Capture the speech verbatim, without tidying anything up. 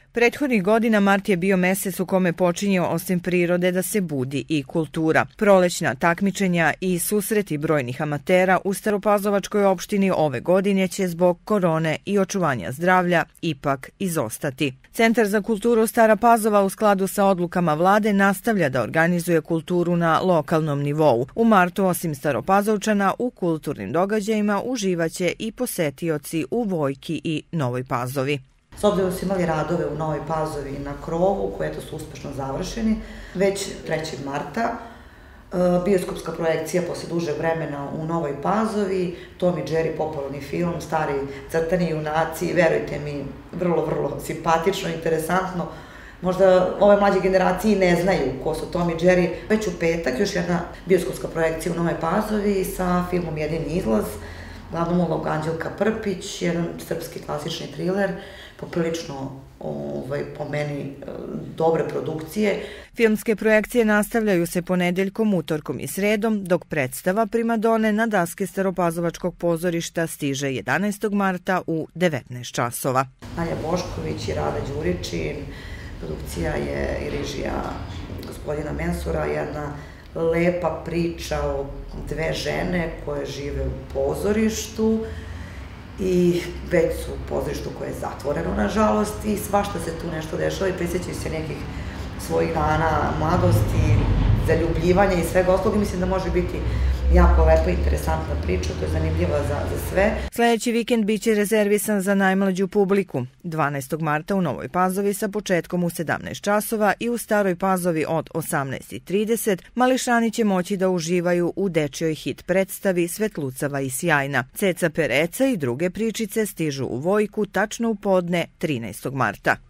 Prethodnih godina mart je bio mesec u kome počinje osim prirode da se budi i kultura. Prolećna takmičenja i susreti brojnih amatera u Staropazovačkoj opštini ove godine će zbog korone i očuvanja zdravlja ipak izostati. Centar za kulturu Stara Pazova u skladu sa odlukama vlade nastavlja da organizuje kulturu na lokalnom nivou. U martu osim Staropazovčana u kulturnim događajima uživaće i posetioci u Vojki i Novoj Pazovi. S obzirom da su imali radove u Novoj Pazovi na krovu, koje su uspešno završeni, već trećeg marta bioskopska projekcija posle duže vremena u Novoj Pazovi, Tom i Jerry popularni film, stari crtani junaci, verujte mi, vrlo, vrlo simpatično, interesantno. Možda ove mlađe generacije ne znaju ko su Tom i Jerry. Već u petak još jedna bioskopska projekcija u Novoj Pazovi sa filmom Jedini izlaz, glavnom ulog Anđelka Prpić, jedan srpski klasični triler, poprilično ovaj, po meni dobre produkcije. Filmske projekcije nastavljaju se ponedeljkom, utorkom i sredom, dok predstava Primadone na daske Staropazovačkog pozorišta stiže jedanaestog marta u devetnaest časova. Anja Bošković i Rada Đuričin, produkcija je i režija gospodina Mensura, jedna lepa priča o dve žene koje žive u pozorištu i već su u pozorištu koje je zatvoreno, nažalost, i svašta se tu nešto dešava i prisjećaju se nekih svojih dana mladosti, zaljubljivanja i svega ostalog. Mislim da može biti jako lepa i interesantna priča, to je zanimljiva za, za sve. Sljedeći vikend biće rezervisan za najmlađu publiku. dvanaestog marta u Novoj Pazovi sa početkom u sedamnaest časova i u Staroj Pazovi od osamnaest i trideset mališani će moći da uživaju u dečjoj hit predstavi Svetlucava i sjajna. Ceca Pereca i druge pričice stižu u Vojku tačno u podne trinaestog marta.